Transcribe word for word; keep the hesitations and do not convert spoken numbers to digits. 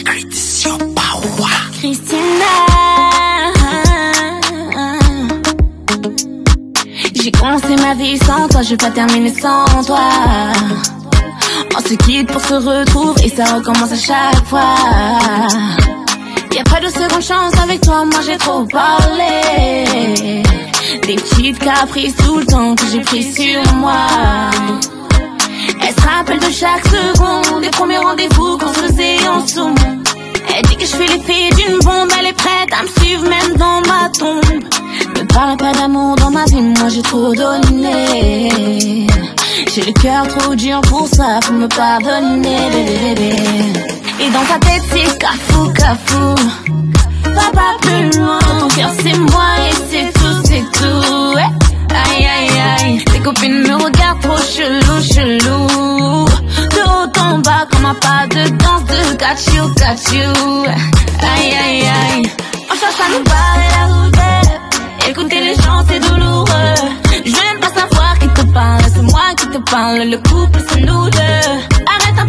Secret sur Power. Christina, j'ai commencé ma vie sans toi, je vais pas terminer sans toi. On se quitte pour se retrouver et ça recommence à chaque fois. Y'a pas de seconde chance avec toi, moi j'ai trop parlé. Des petites caprices tout le temps que j'ai pris sur moi. Elle se rappelle de chaque seconde, des premiers rendez-vous qu'on se faisait en zoom. Elle dit que je fais l'effet d'une bombe, elle est prête à me suivre même dans ma tombe. Ne parle pas d'amour dans ma vie, moi j'ai trop donné. J'ai le cœur trop dur pour ça, faut me pardonner, bébé, bébé. Et dans ta tête c'est cafou, cafou. Va pas plus loin, ton cœur c'est moi et c'est tout, c'est tout. Aïe aïe aïe, tes copines me regardent trop chelou, chelou. De haut en bas comme un pas de danse de got you, got you. Aïe aïe aïe, on cherche à nous barrer la route. Écouter les gens c'est douloureux. Je veux même pas savoir qui te parle, c'est moi qui te parle. Le couple c'est nous deux. Arrête